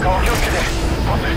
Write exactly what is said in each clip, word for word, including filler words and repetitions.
顔気をつけて。ボス。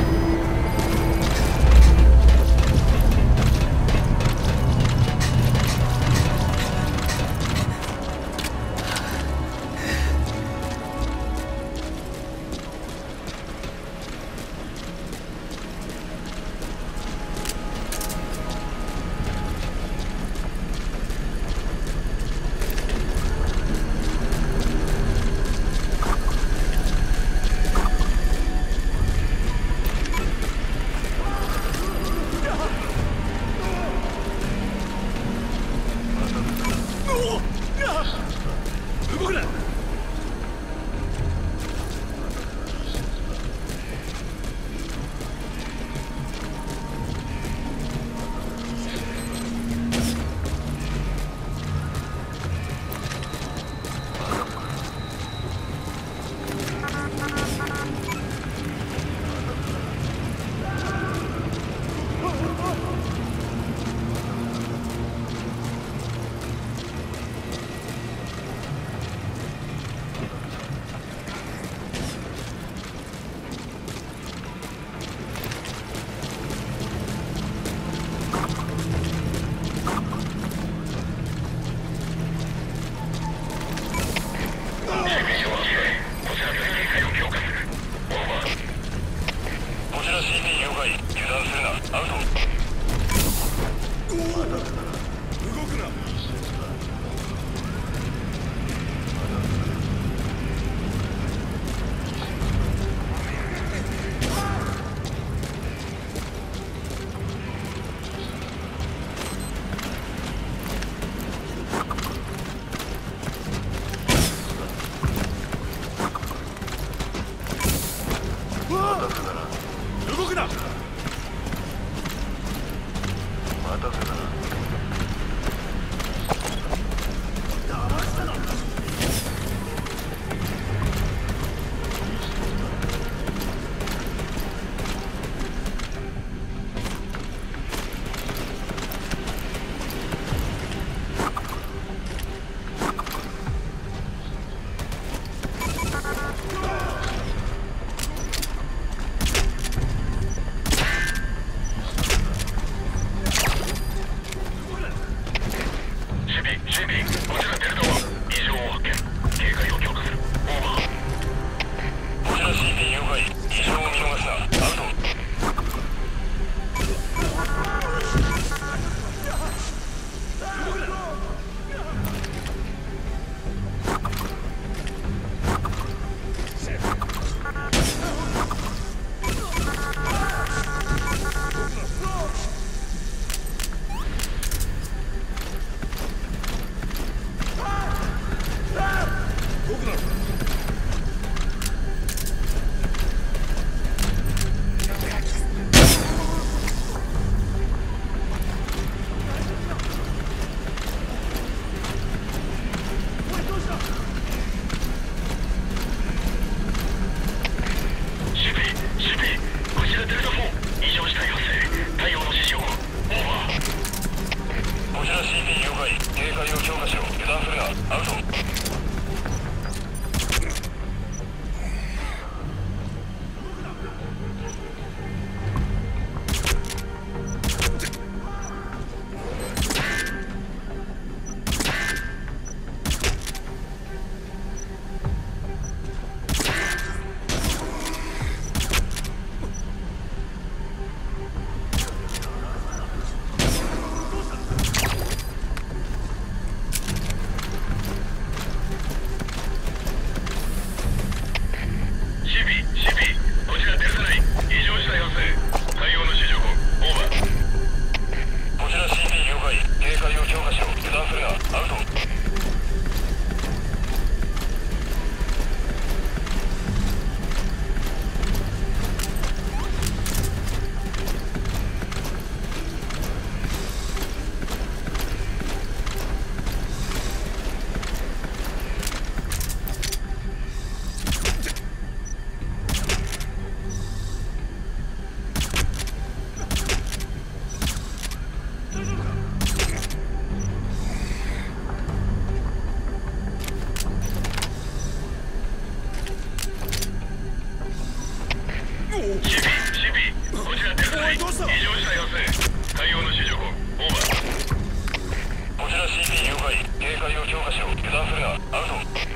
こちらデルタナイン異常事態発生。対応の指示をオーバー。こちら シーピー 了解。警戒を強化しろ。油断するな。アウト。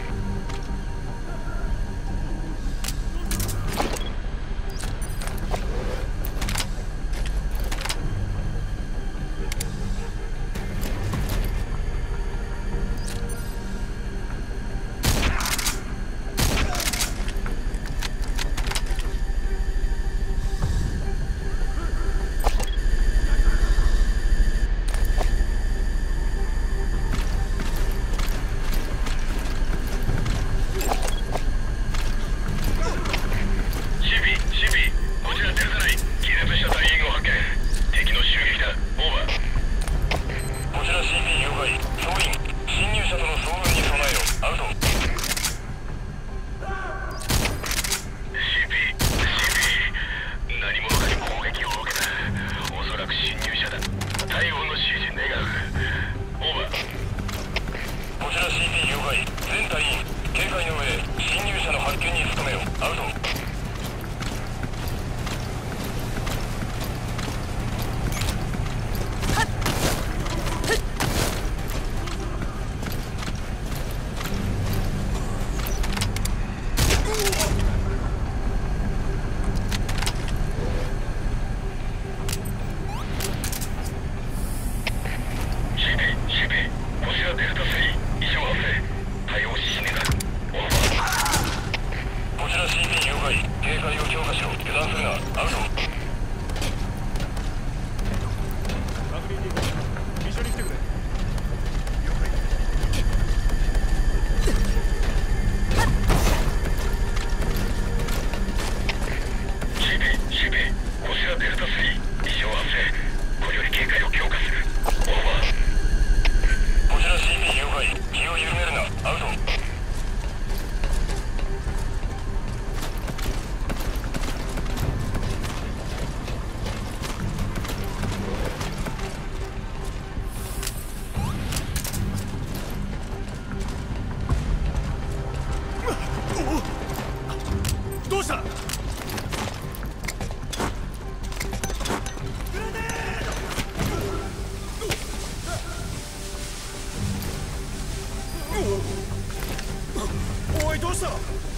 おい、どうした？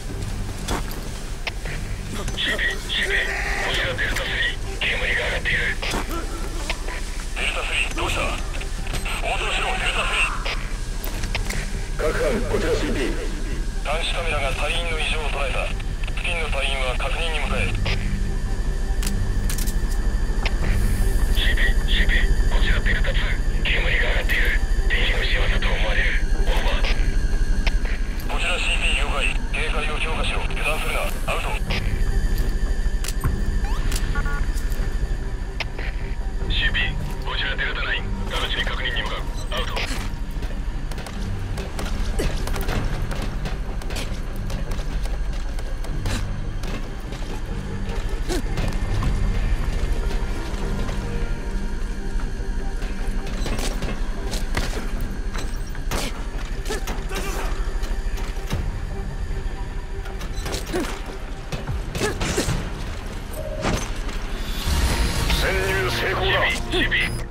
シーピー、シーピー、こちらデルタスリー、煙が上がっている。デルタスリー、どうした？応答しろ、デルタスリー。各班、こちら シーピー。監視カメラが隊員の異常を捉えた。付近の隊員は確認に向かえ。シーピー、シーピー、こちらデルタツー、煙が上がっている。敵の仕業と思われる。オーバー。こちら シーピー 了解。警戒を強化しろ。油断するな。アウト。シーピー、こちらデルタナイン。直ちに確認に向かう。アウト。潜入成功だ。シーピー